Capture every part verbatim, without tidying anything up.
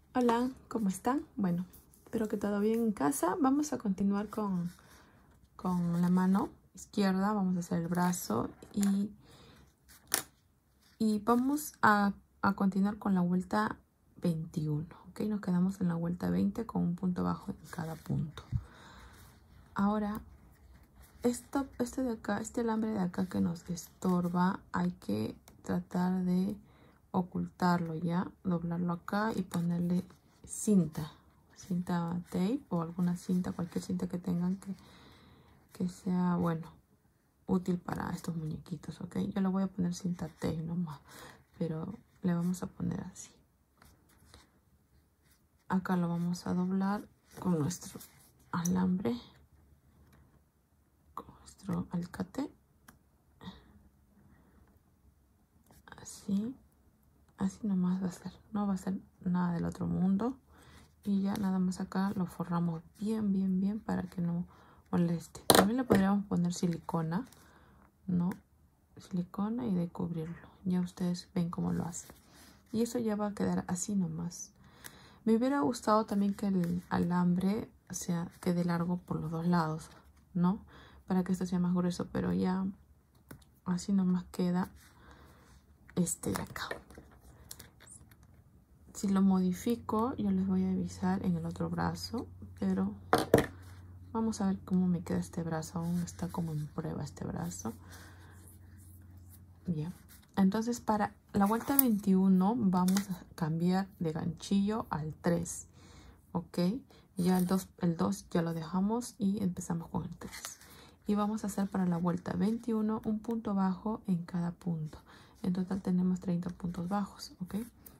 Hola, ¿cómo están? Bueno, espero que todo bien en casa. Vamos a continuar con, con la mano izquierda. Vamos a hacer el brazo y, y vamos a, a continuar con la vuelta veintiuno. ¿Ok? Nos quedamos en la vuelta veinte con un punto bajo en cada punto. Ahora, esto, este de acá, este alambre de acá que nos estorba, hay que tratar de ocultarlo ya, doblarlo acá y ponerle cinta, cinta tape o alguna cinta, cualquier cinta que tengan que, que sea, bueno, útil para estos muñequitos, ¿ok? Yo le voy a poner cinta tape nomás, pero le vamos a poner así. Acá lo vamos a doblar con nuestro alambre, con nuestro alicate, así. Así nomás va a ser, no va a ser nada del otro mundo. Y ya nada más acá lo forramos bien, bien, bien para que no moleste. También le podríamos poner silicona, ¿no? Silicona y de cubrirlo. Ya ustedes ven cómo lo hacen. Y eso ya va a quedar así nomás. Me hubiera gustado también que el alambre, o sea, quede largo por los dos lados, ¿no? Para que esto sea más grueso, pero ya así nomás queda este de acá. Si lo modifico, yo les voy a avisar en el otro brazo, pero vamos a ver cómo me queda este brazo. Aún está como en prueba este brazo. Bien. Entonces, para la vuelta veintiuno vamos a cambiar de ganchillo al tres. ¿Ok? Ya el dos, el dos ya lo dejamos y empezamos con el tres. Y vamos a hacer para la vuelta veintiuno un punto bajo en cada punto. En total tenemos treinta puntos bajos. ¿Ok?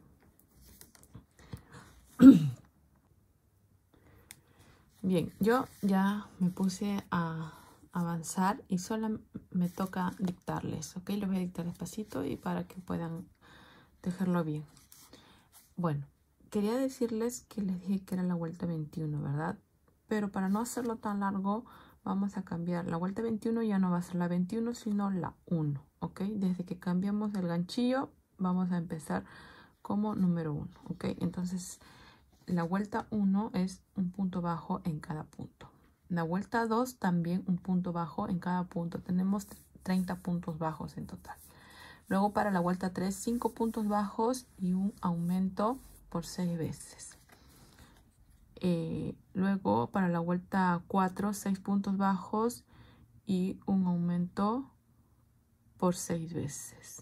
Bien, yo ya me puse a avanzar y solo me toca dictarles, ¿ok? Les voy a dictar despacito y para que puedan tejerlo bien. Bueno, quería decirles que les dije que era la vuelta veintiuno, ¿verdad? Pero para no hacerlo tan largo, vamos a cambiar. La vuelta veintiuno ya no va a ser la veintiuno, sino la uno, ¿ok? Desde que cambiamos el ganchillo, vamos a empezar como número uno, ¿ok? Entonces, la vuelta uno es un punto bajo en cada punto. La vuelta dos también un punto bajo en cada punto. Tenemos treinta puntos bajos en total. Luego para la vuelta tres, cinco puntos bajos y un aumento por seis veces. Eh, luego para la vuelta cuatro, seis puntos bajos y un aumento por seis veces.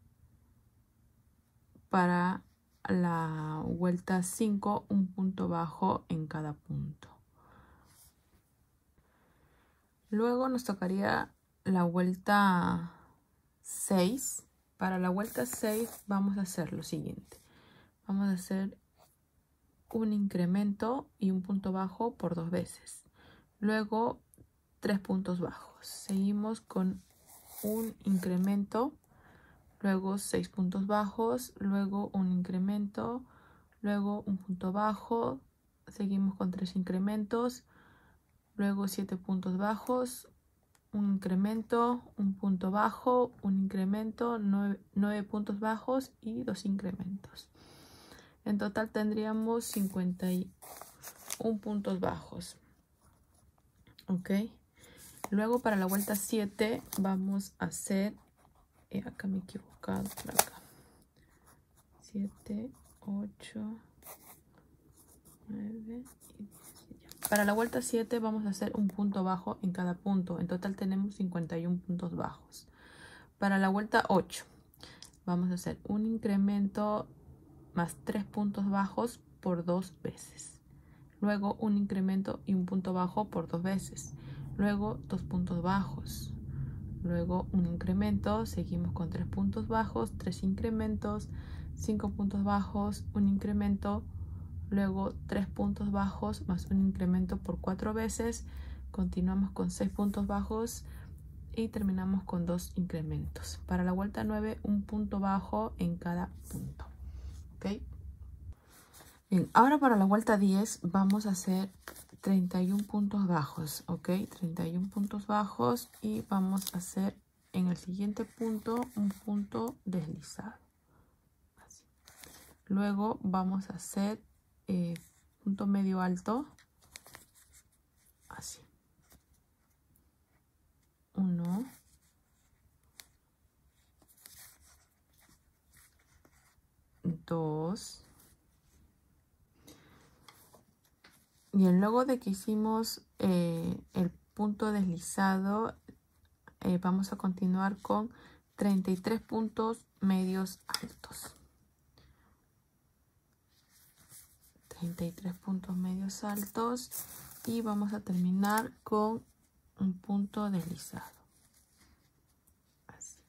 Para la vuelta cinco, un punto bajo en cada punto. Luego nos tocaría la vuelta seis. Para la vuelta seis vamos a hacer lo siguiente. Vamos a hacer un incremento y un punto bajo por dos veces. Luego tres puntos bajos. Seguimos con un incremento. Luego seis puntos bajos. Luego un incremento. Luego un punto bajo. Seguimos con tres incrementos. Luego siete puntos bajos. Un incremento, un punto bajo, un incremento, nueve, nueve puntos bajos y dos incrementos. En total tendríamos cincuenta y uno puntos bajos. Ok. Luego para la vuelta siete vamos a hacer, eh, acá me he equivocado, por acá. siete, ocho, nueve y diez. Para la vuelta siete vamos a hacer un punto bajo en cada punto. En total tenemos cincuenta y uno puntos bajos. Para la vuelta ocho vamos a hacer un incremento más tres puntos bajos por dos veces. Luego un incremento y un punto bajo por dos veces. Luego dos puntos bajos. Luego un incremento. Seguimos con tres puntos bajos, tres incrementos, cinco puntos bajos, un incremento. Luego tres puntos bajos más un incremento por cuatro veces. Continuamos con seis puntos bajos y terminamos con dos incrementos. Para la vuelta nueve, un punto bajo en cada punto. ¿Ok? Bien, ahora para la vuelta diez vamos a hacer treinta y uno puntos bajos. ¿Ok? treinta y uno puntos bajos y vamos a hacer en el siguiente punto un punto deslizado. Así. Luego vamos a hacer eh, punto medio alto, así. Uno, dos. Bien, luego de que hicimos eh, el punto deslizado, eh, vamos a continuar con treinta y tres puntos medios altos. treinta y tres puntos medios altos y vamos a terminar con un punto deslizado. Así.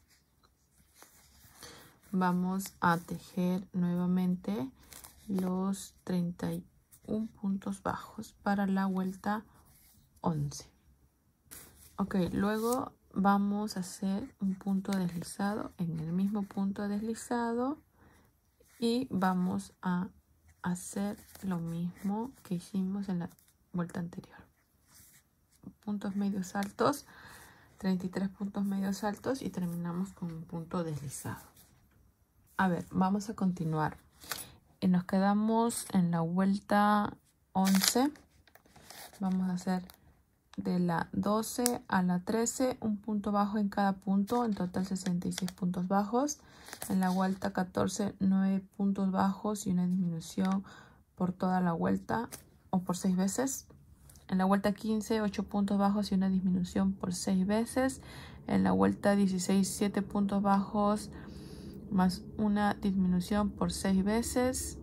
Vamos a tejer nuevamente los treinta y uno puntos bajos para la vuelta once. Ok, luego vamos a hacer un punto deslizado en el mismo punto deslizado y vamos a hacer lo mismo que hicimos en la vuelta anterior. Puntos medios altos, treinta y tres puntos medios altos y terminamos con un punto deslizado. A ver, vamos a continuar. Y nos quedamos en la vuelta once. Vamos a hacer de la doce a la trece un punto bajo en cada punto, en total sesenta y seis puntos bajos. En la vuelta catorce, nueve puntos bajos y una disminución por toda la vuelta o por seis veces. En la vuelta quince, ocho puntos bajos y una disminución por seis veces. En la vuelta dieciséis, siete puntos bajos más una disminución por seis veces.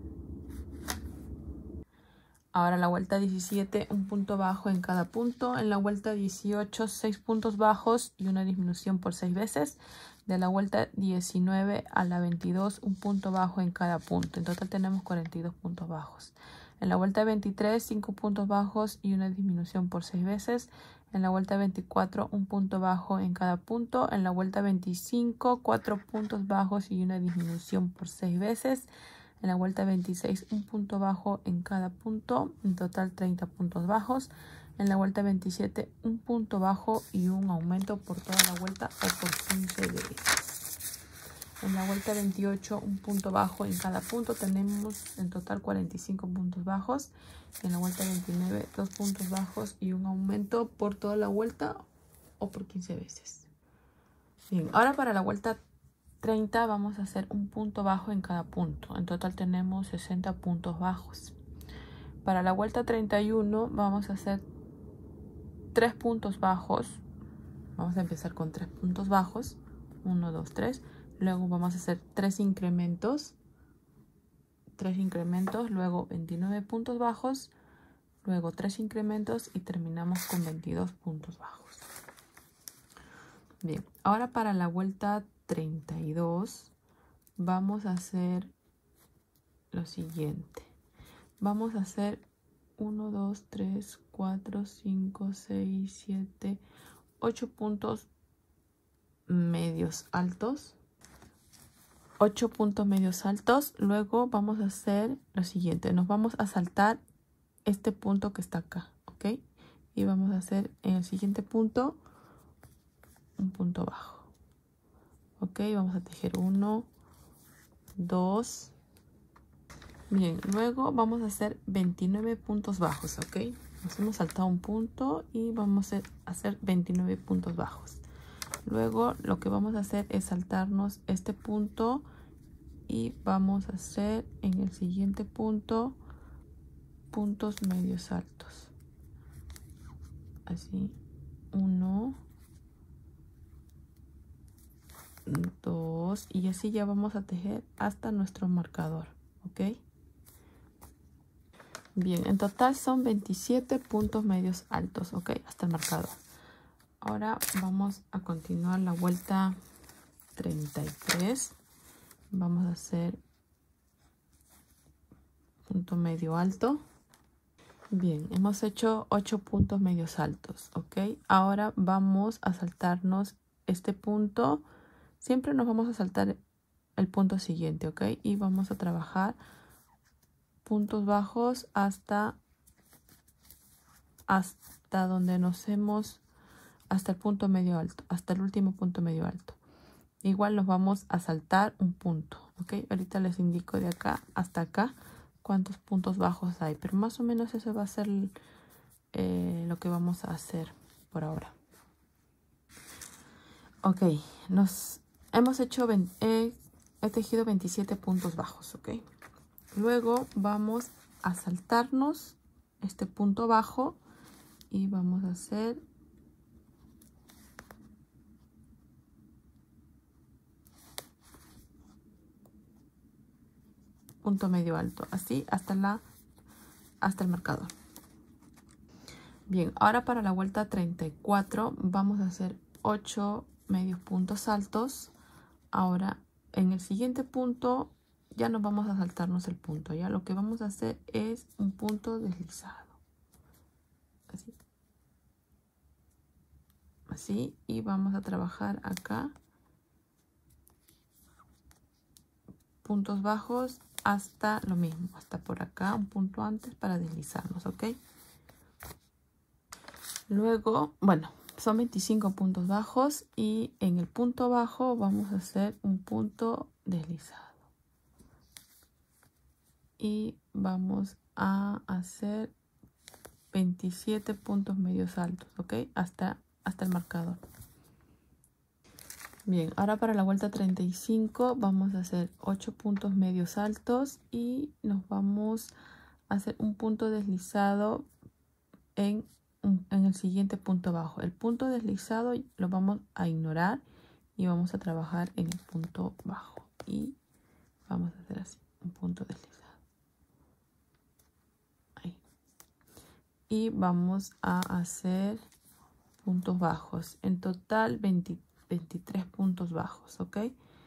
Ahora la vuelta diecisiete, un punto bajo en cada punto. En la vuelta dieciocho, seis puntos bajos y una disminución por seis veces. De la vuelta diecinueve a la veintidós, un punto bajo en cada punto. En total tenemos cuarenta y dos puntos bajos. En la vuelta veintitrés, cinco puntos bajos y una disminución por seis veces. En la vuelta veinticuatro, un punto bajo en cada punto. En la vuelta veinticinco, cuatro puntos bajos y una disminución por seis veces. En la vuelta veintiséis, un punto bajo en cada punto, en total treinta puntos bajos. En la vuelta veintisiete, un punto bajo y un aumento por toda la vuelta o por quince veces. En la vuelta veintiocho, un punto bajo en cada punto, tenemos en total cuarenta y cinco puntos bajos. En la vuelta veintinueve, dos puntos bajos y un aumento por toda la vuelta o por quince veces. Bien, ahora para la vuelta treinta vamos a hacer un punto bajo en cada punto. En total tenemos sesenta puntos bajos. Para la vuelta treinta y uno vamos a hacer tres puntos bajos. Vamos a empezar con tres puntos bajos. uno, dos, tres. Luego vamos a hacer tres incrementos. tres incrementos. Luego veintinueve puntos bajos. Luego tres incrementos y terminamos con veintidós puntos bajos. Bien, ahora para la vuelta treinta y dos vamos a hacer lo siguiente. Vamos a hacer uno, dos, tres, cuatro, cinco, seis, siete, ocho puntos medios altos. ocho puntos medios altos. Luego vamos a hacer lo siguiente. Nos vamos a saltar este punto que está acá, ¿ok? Y vamos a hacer en el siguiente punto un punto bajo. Ok, vamos a tejer uno, dos. Bien, luego vamos a hacer veintinueve puntos bajos, ok. Nos hemos saltado un punto y vamos a hacer veintinueve puntos bajos. Luego lo que vamos a hacer es saltarnos este punto y vamos a hacer en el siguiente punto puntos medios altos. Así, uno, dos y así ya vamos a tejer hasta nuestro marcador, ok. Bien, en total son veintisiete puntos medios altos, ok, hasta el marcador. Ahora vamos a continuar la vuelta treinta y tres. Vamos a hacer punto medio alto. Bien, hemos hecho ocho puntos medios altos, ok. Ahora vamos a saltarnos este punto. Siempre nos vamos a saltar el punto siguiente, ok. Y vamos a trabajar puntos bajos hasta, hasta donde nos hemos, hasta el punto medio alto, hasta el último punto medio alto. Igual nos vamos a saltar un punto, ok. Ahorita les indico de acá hasta acá cuántos puntos bajos hay, pero más o menos eso va a ser eh, lo que vamos a hacer por ahora. Ok, nos hemos hecho, he, he tejido veintisiete puntos bajos, ok. Luego vamos a saltarnos este punto bajo y vamos a hacer punto medio alto, así hasta la hasta el marcador. Bien, ahora para la vuelta treinta y cuatro vamos a hacer ocho medios puntos altos. Ahora en el siguiente punto ya no vamos a saltarnos el punto, ya lo que vamos a hacer es un punto deslizado, así, así, y vamos a trabajar acá puntos bajos hasta lo mismo, hasta por acá, un punto antes para deslizarnos, ok. Luego, bueno, son veinticinco puntos bajos y en el punto bajo vamos a hacer un punto deslizado y vamos a hacer veintisiete puntos medios altos, ok, hasta, hasta el marcador. Bien, ahora para la vuelta treinta y cinco vamos a hacer ocho puntos medios altos y nos vamos a hacer un punto deslizado en, en el siguiente punto bajo. El punto deslizado lo vamos a ignorar y vamos a trabajar en el punto bajo y vamos a hacer así, un punto deslizado. Ahí. Y vamos a hacer puntos bajos, en total veinte, veintitrés puntos bajos, ok,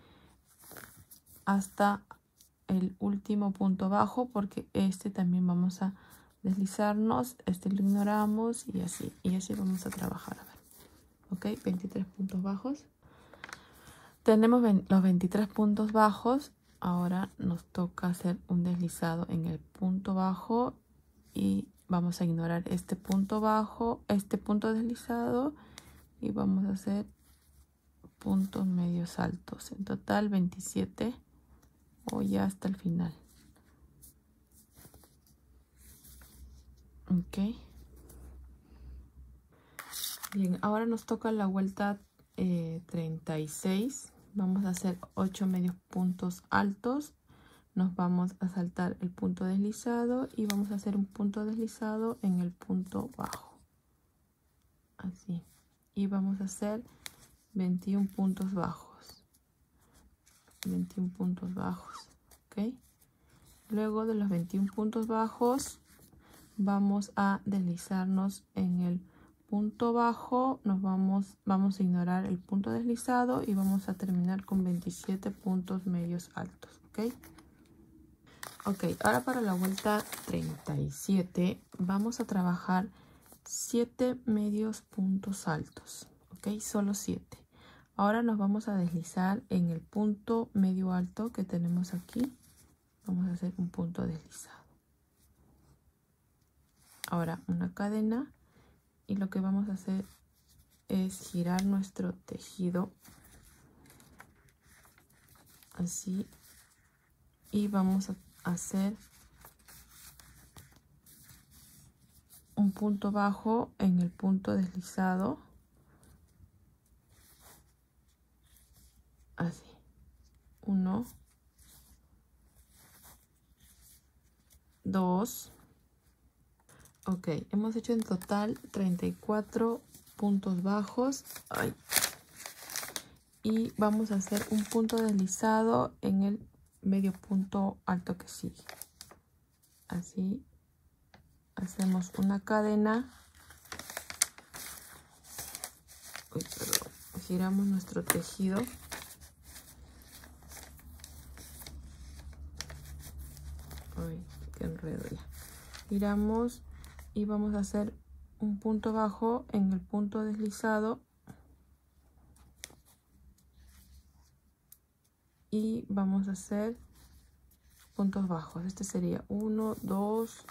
hasta el último punto bajo, porque este también vamos a deslizarnos, este lo ignoramos y así, y así vamos a trabajar, a ver, ok, veintitrés puntos bajos. Tenemos los veintitrés puntos bajos, ahora nos toca hacer un deslizado en el punto bajo y vamos a ignorar este punto bajo, este punto deslizado y vamos a hacer puntos medios altos, en total veintisiete o ya hasta el final, ok. Bien, ahora nos toca la vuelta eh, treinta y seis, vamos a hacer ocho medios puntos altos, nos vamos a saltar el punto deslizado y vamos a hacer un punto deslizado en el punto bajo, así, y vamos a hacer veintiún puntos bajos, veintiún puntos bajos, ok. Luego de los veintiún puntos bajos vamos a deslizarnos en el punto bajo, nos vamos, vamos a ignorar el punto deslizado y vamos a terminar con veintisiete puntos medios altos, ok. Ok, ahora para la vuelta treinta y siete vamos a trabajar siete medios puntos altos, ok, solo siete. Ahora nos vamos a deslizar en el punto medio alto que tenemos aquí. Vamos a hacer un punto deslizado. Ahora una cadena y lo que vamos a hacer es girar nuestro tejido así y vamos a hacer un punto bajo en el punto deslizado, así, uno, dos, ok, hemos hecho en total treinta y cuatro puntos bajos. Ay. Y vamos a hacer un punto deslizado en el medio punto alto que sigue, así, hacemos una cadena. Uy, perdón. Giramos nuestro tejido Ay, qué enredo ya. Giramos y vamos a hacer un punto bajo en el punto deslizado y vamos a hacer puntos bajos. Este sería uno, dos,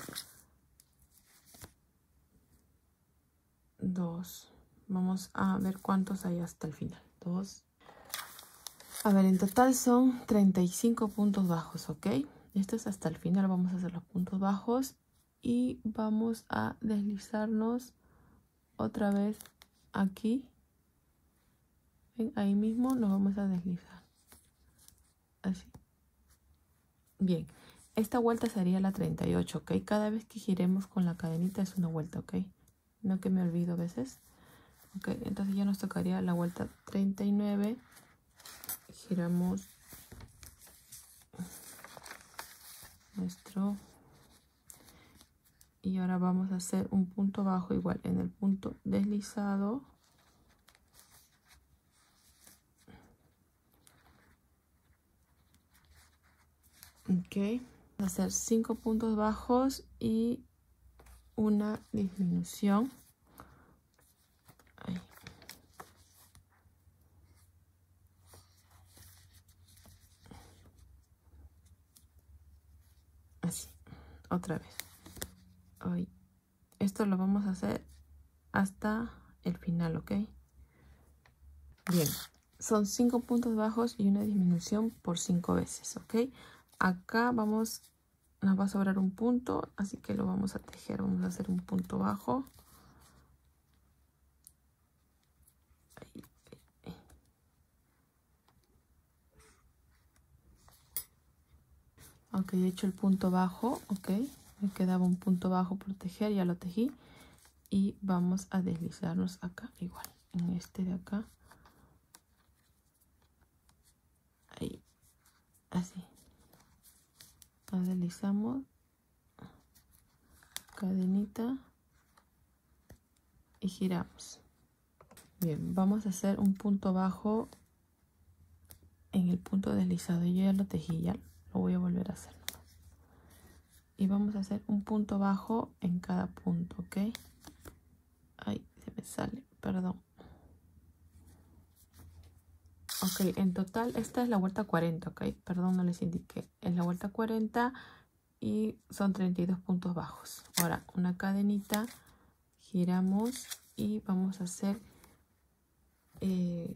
dos. Vamos a ver cuántos hay hasta el final. Dos. A ver, en total son treinta y cinco puntos bajos, ¿ok? Esto es hasta el final. Vamos a hacer los puntos bajos y vamos a deslizarnos otra vez aquí. ¿Ven? Ahí mismo nos vamos a deslizar. Así. Bien. Esta vuelta sería la treinta y ocho, ¿ok? Cada vez que giremos con la cadenita es una vuelta, ¿ok? No que me olvido a veces. Ok, entonces ya nos tocaría la vuelta treinta y nueve. Giramos nuestro... Y ahora vamos a hacer un punto bajo igual en el punto deslizado. Ok. Vamos a hacer cinco puntos bajos y una disminución. Ahí. Así. Otra vez. Ahí. Esto lo vamos a hacer hasta el final, ¿ok? Bien. Son cinco puntos bajos y una disminución por cinco veces, ¿ok? Acá vamos, nos va a sobrar un punto, así que lo vamos a tejer. Vamos a hacer un punto bajo. Ahí, ahí. Ok, he hecho el punto bajo, ok. Me quedaba un punto bajo por tejer, ya lo tejí. Y vamos a deslizarnos acá igual, en este de acá. Ahí, así. Nos deslizamos. Cadenita. Y giramos. Bien, vamos a hacer un punto bajo en el punto deslizado. Yo ya lo tejí, ya lo voy a volver a hacer. Y vamos a hacer un punto bajo en cada punto, ¿ok? Ay, se me sale, perdón. Ok, en total esta es la vuelta cuarenta, ok. Perdón, no les indiqué. Es la vuelta cuarenta y son treinta y dos puntos bajos. Ahora, una cadenita, giramos y vamos a hacer eh,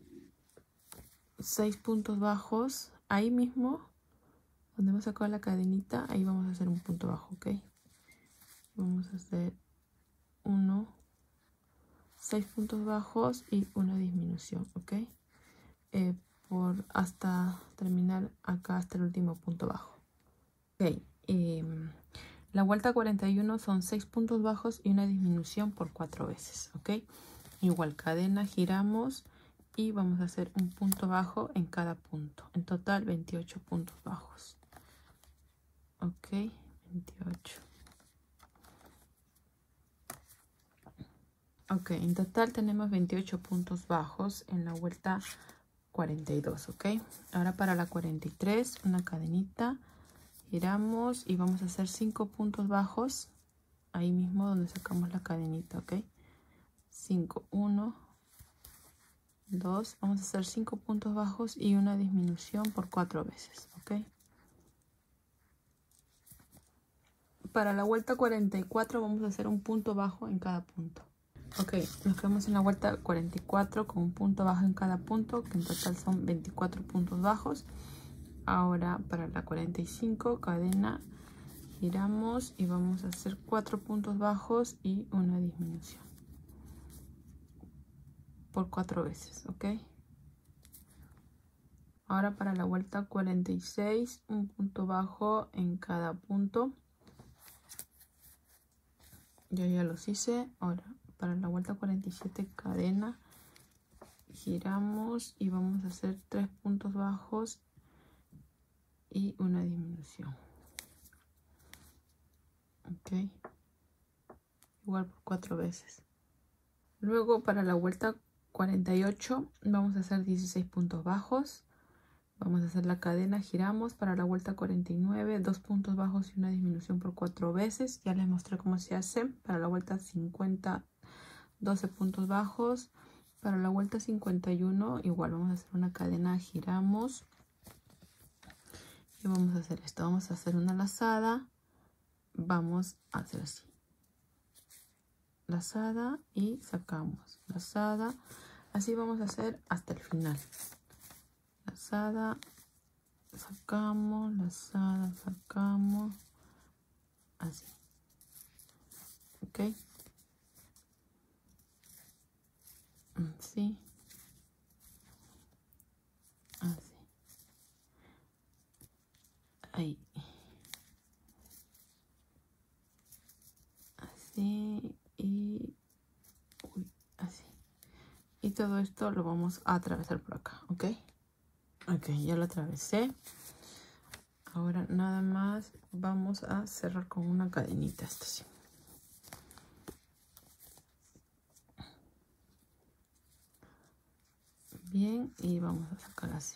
seis puntos bajos. Ahí mismo, donde hemos sacado la cadenita, ahí vamos a hacer un punto bajo, ok. Vamos a hacer uno, seis puntos bajos y una disminución, ok. Eh, por hasta terminar acá hasta el último punto bajo. Ok, eh, la vuelta cuarenta y uno son seis puntos bajos y una disminución por cuatro veces, ok. Igual cadena, giramos y vamos a hacer un punto bajo en cada punto. En total veintiocho puntos bajos. Ok, veintiocho. Ok, en total tenemos veintiocho puntos bajos en la vuelta cuarenta y dos, ok. Ahora para la cuarenta y tres, una cadenita, giramos y vamos a hacer cinco puntos bajos ahí mismo donde sacamos la cadenita, ok. cinco, uno, dos, vamos a hacer cinco puntos bajos y una disminución por cuatro veces, ok. Para la vuelta cuarenta y cuatro vamos a hacer un punto bajo en cada punto. Ok, nos quedamos en la vuelta cuarenta y cuatro con un punto bajo en cada punto, que en total son veinticuatro puntos bajos. Ahora para la cuarenta y cinco, cadena, giramos y vamos a hacer cuatro puntos bajos y una disminución por cuatro veces, ok. Ahora para la vuelta cuarenta y seis, un punto bajo en cada punto. Yo ya los hice. Ahora para la vuelta cuarenta y siete, cadena, giramos y vamos a hacer tres puntos bajos y una disminución, ok, igual por cuatro veces. Luego para la vuelta cuarenta y ocho vamos a hacer dieciséis puntos bajos, vamos a hacer la cadena, giramos. Para la vuelta cuarenta y nueve, dos puntos bajos y una disminución por cuatro veces. Ya les mostré cómo se hace. Para la vuelta cincuenta, doce puntos bajos. Para la vuelta cincuenta y uno, igual vamos a hacer una cadena, giramos y vamos a hacer esto. Vamos a hacer una lazada, vamos a hacer así, lazada y sacamos, lazada, así vamos a hacer hasta el final. Lazada, sacamos, lazada, sacamos, así, ok, así, así, ahí, así y uy, así, y todo esto lo vamos a atravesar por acá, ok, ok, ya lo atravesé. Ahora nada más vamos a cerrar con una cadenita, esto sí. Bien, y vamos a sacar así.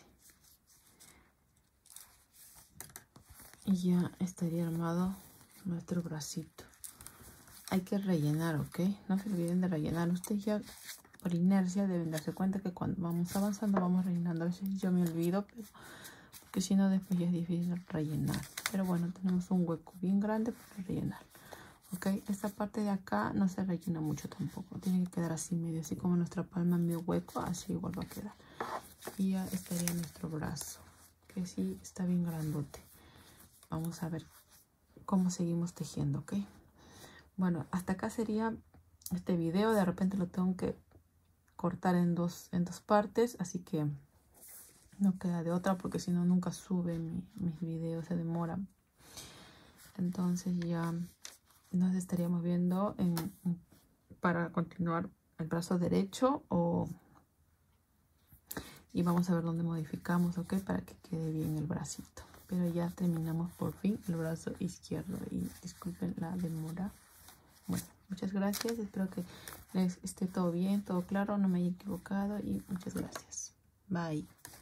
Y ya estaría armado nuestro bracito. Hay que rellenar, ¿ok? No se olviden de rellenar. Ustedes ya por inercia deben darse cuenta que cuando vamos avanzando vamos rellenando. A veces yo me olvido, pero porque si no después ya es difícil rellenar. Pero bueno, tenemos un hueco bien grande para rellenar. Ok, esta parte de acá no se rellena mucho tampoco. Tiene que quedar así medio, así como nuestra palma medio hueco, así igual va a quedar. Y ya estaría nuestro brazo, que sí está bien grandote. Vamos a ver cómo seguimos tejiendo, ok. Bueno, hasta acá sería este video. De repente lo tengo que cortar en dos, en dos partes, así que no queda de otra, porque si no nunca sube mi, mis videos, se demoran. Entonces ya nos estaríamos viendo en, para continuar el brazo derecho o y vamos a ver dónde modificamos, ok, para que quede bien el bracito. Pero ya terminamos por fin el brazo izquierdo y disculpen la demora. Bueno, muchas gracias, espero que les esté todo bien, todo claro, no me haya equivocado y muchas gracias. Bye.